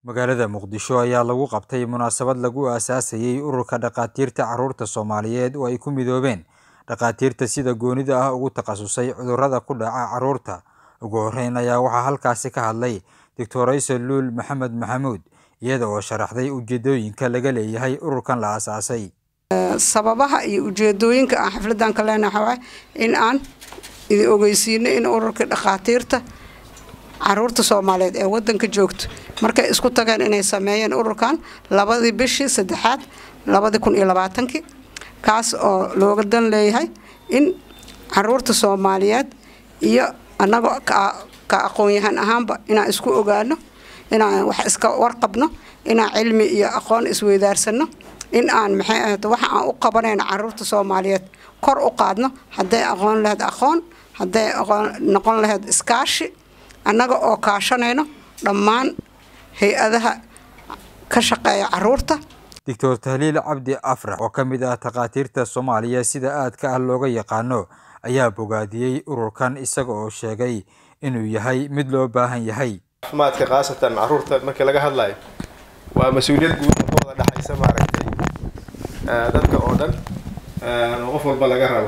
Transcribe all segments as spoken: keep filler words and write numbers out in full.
magaalada Muqdisho ayaa lagu qabtay munaasabad lagu aasaasayay ururka dhaqaatiirta carruurta Soomaaliyeed oo ay ku midoobeen dhaqaatiirta sida goonida ah ugu takhasusay cudurrada ku dhaca carruurta. Ugu horreyn ayaa waxaa halkaasi ka hadlay Doctor Luul Maxamed Maxamuud iyada oo sharaxday ujeedooyinka laga leeyahay ururkan la aasaasay. sababaha iyo ujeedooyinka aan xafladan ka leenahay in aan idin ogeysiino in ururka dhaqaatiirta carruurta Soomaaliyeed ee wadanka joogto markay isku tageen inay sameeyeen ururkan labadii bishii saddexaad labada kun iyo labaatanki kaas oo looga dan leeyahay in carruurta Soomaaliyeed iyo anaga ka aqoon-yahan ahaanba inaan isku ogaano inaan wax iska warqabno inaan cilmi iyo aqoon isweydaarsano in aan maxay ahayd waxa aan u qabanayna carruurta Soomaaliyeed kor u qaadno haday aqoon lahayd aqoon haday aqoon noqon lahayd iskaashi annaga oo kaashanayno dhammaan hay'adaha ka shaqeeya carruurta. Doctor Tahliil Cabdi Afrax oo ka mid ah dhaqaatiirta Soomaaliya sida aadka ah looga yaqaano ayaa bogaadiyay ururkan isaga oo sheegay inuu yahay mid loo baahan yahay. caafimaadka qaasatan carruurta marka laga hadlayo waa mas'uuliyad guud oo wada dhaxaysa maaragtay dadka oo dhan qof walba laga rabo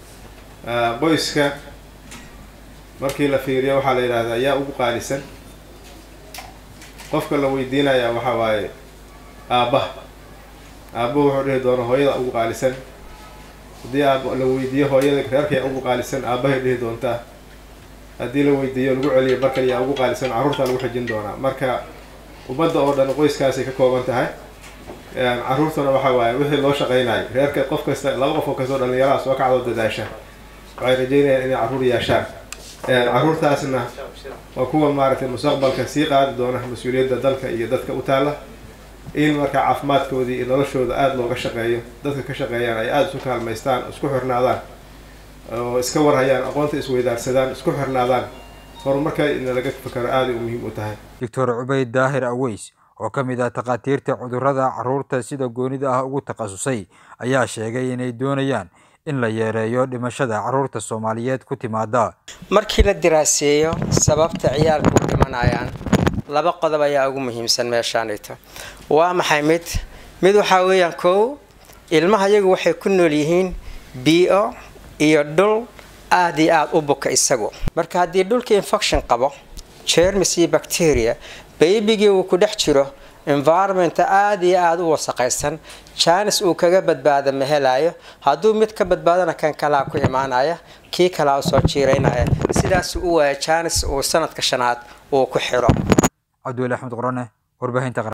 qoyska markii la fiiriyo waxa la yiraahdaa ayaa ugu qaalisan qofka la weydiinaya waxa waaye aabba aabbo wuxuu dhihi doonaa hooyada ugu qaalisan hadii aabbo la weydiiyo hooyada reerka ugu qaalisan aabbahay dhihi doontaa hadii la weydiiyo lagu celiyo marka yaa ugu qaalisan carruurta lagu xijin doonaa marka ubadda oo dhan qoyskaasi ka kooban tahay carruurtuna waxa waaye wixii loo shaqeynayo reerka qof kasta laba qof oo kasoo dhalinyarada soo kacdo dadaasha waxay rajeynayaan inay carruur yeeshaan carruurtaasna waa kuwa maaragtay mustaqbalka sii qaadi doona mas'uuliyadda dalka iyo dadka u taala in marka caafimaadkoodii iyo noloshooda aad looga shaqeeyo dadka ka shaqeeyaan ay aad isu kaalmaystaan isku xirnaadaan oo iska warhayaan aqoonta isweydaarsadaan isku xirnaadaan horumarka in laga fakaro aad u muhiim u tahay. Doctor Ubayd Daahir Aweys oo ka mid ah dhaqaatiirta cudurrada carruurta sida goonida ah ugu takhasusay ayaa sheegay inay doonayaan in la yareeyo dhimashada carruurta Soomaaliyeed ku timaada. markii la diraaseeyo sababta ciyaalku u dhimanayaan laba qodob ayaa ugu muhiimsan meeshaanayto waa maxay mid mid waxa weeyaan koow ilmaha iyagu waxay ku nool yihiin biyo iyo dhul aad iyo aad u buka isagu marka haddii dhulka infection qabo germs iyo bacteria baybigii uu ku dhex jiro environment aad iyo aad u wasaqaysan chance uu kaga badbaado ma helayo hadduu mid ka badbaadana kan kala ku imaanaya kii kala soo jiireynaya sidaas uu waa chance uu sanadka shanaad uu ku xiro. Cabdullaahi Axmed Qorane warbaahinta